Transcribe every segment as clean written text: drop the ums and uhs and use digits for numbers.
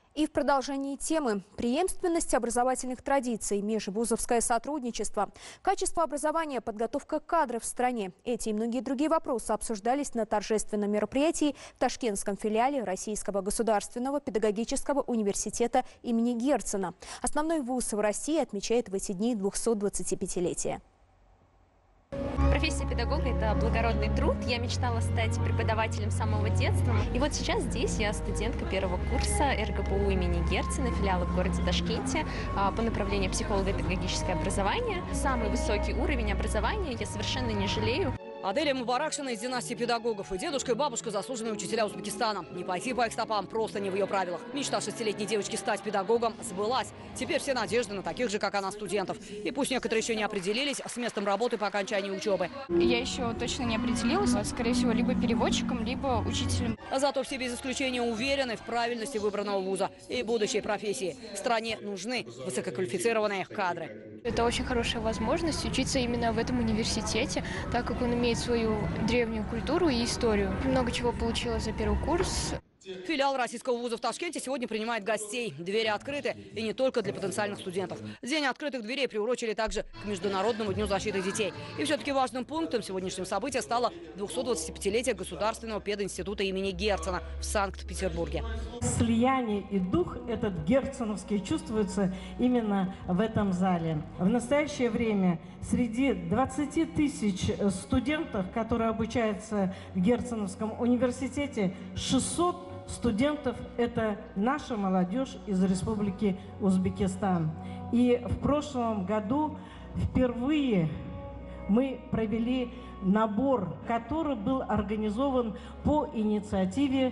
И в продолжении темы преемственность образовательных традиций, межвузовское сотрудничество, качество образования, подготовка кадров в стране. Эти и многие другие вопросы обсуждались на торжественном мероприятии в ташкентском филиале Российского государственного педагогического университета имени Герцена. Основной вуз в России отмечает в эти дни 225-летие. Профессия педагога – это благородный труд. Я мечтала стать преподавателем с самого детства. И вот сейчас здесь я студентка первого курса РГПУ имени Герцена, филиала в городе Ташкенте, по направлению психолого-педагогическое образование. Самый высокий уровень образования, я совершенно не жалею. Аделя Мубаракшина из династии педагогов. И дедушка, и бабушка – заслуженные учителя Узбекистана. Не пойти по их стопам просто не в ее правилах. Мечта 6-летней девочки стать педагогом сбылась. Теперь все надежды на таких же, как она, студентов. И пусть некоторые еще не определились с местом работы по окончании учебы. Я еще точно не определилась. Скорее всего, либо переводчиком, либо учителем. Зато все без исключения уверены в правильности выбранного вуза и будущей профессии. Стране нужны высококвалифицированные кадры. Это очень хорошая возможность учиться именно в этом университете, так как он имеет свою древнюю культуру и историю. Много чего получила за первый курс. Филиал российского вуза в Ташкенте сегодня принимает гостей. Двери открыты, и не только для потенциальных студентов. День открытых дверей приурочили также к Международному дню защиты детей. И все-таки важным пунктом сегодняшнего события стало 225-летие Государственного пединститута имени Герцена в Санкт-Петербурге. Слияние и дух этот герценовский чувствуется именно в этом зале. В настоящее время среди 20 тысяч студентов, которые обучаются в Герценовском университете, 600 студентов – это наша молодежь из Республики Узбекистан. И в прошлом году впервые мы провели набор, который был организован по инициативе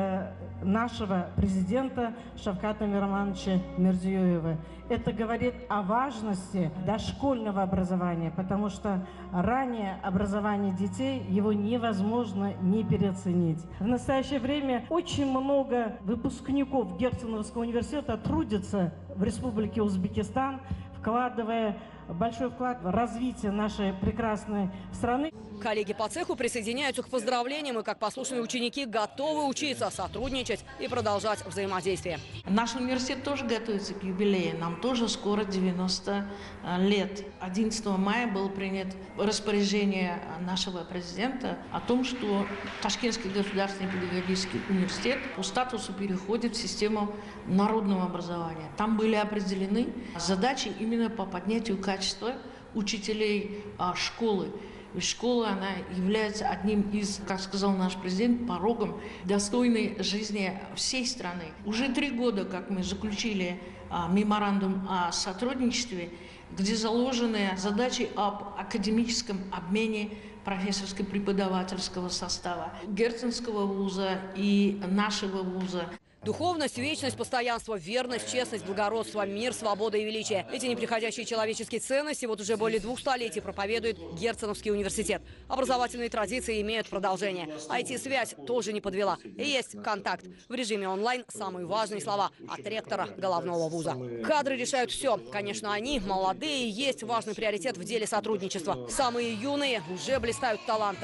нашего президента Шавката Миромоновича Мирзиёева. Это говорит о важности дошкольного образования, потому что ранее образование детей, его невозможно не переоценить. В настоящее время очень много выпускников Герценовского университета трудятся в Республике Узбекистан, вкладывая большой вклад в развитие нашей прекрасной страны. Коллеги по цеху присоединяются к поздравлениям и, как послушные ученики, готовы учиться, сотрудничать и продолжать взаимодействие. Наш университет тоже готовится к юбилею. Нам тоже скоро 90 лет. 11 мая было принято распоряжение нашего президента о том, что Ташкентский государственный педагогический университет по статусу переходит в систему народного образования. Там были определены задачи именно по поднятию качества учителей школы. Ведь школа, она является одним из, как сказал наш президент, порогом достойной жизни всей страны. Уже 3 года, как мы заключили меморандум о сотрудничестве, где заложены задачи об академическом обмене профессорско-преподавательского состава Герценского вуза и нашего вуза. Духовность, вечность, постоянство, верность, честность, благородство, мир, свобода и величие. Эти неприходящие человеческие ценности вот уже более 2 столетий проповедует Герценовский университет. Образовательные традиции имеют продолжение. IT-связь тоже не подвела. И есть контакт. В режиме онлайн самые важные слова от ректора головного вуза. Кадры решают все. Конечно, они, молодые, есть важный приоритет в деле сотрудничества. Самые юные уже блистают талантом.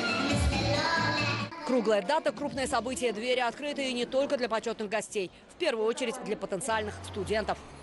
Круглая дата, крупное событие, двери открыты и не только для почетных гостей. В первую очередь для потенциальных студентов.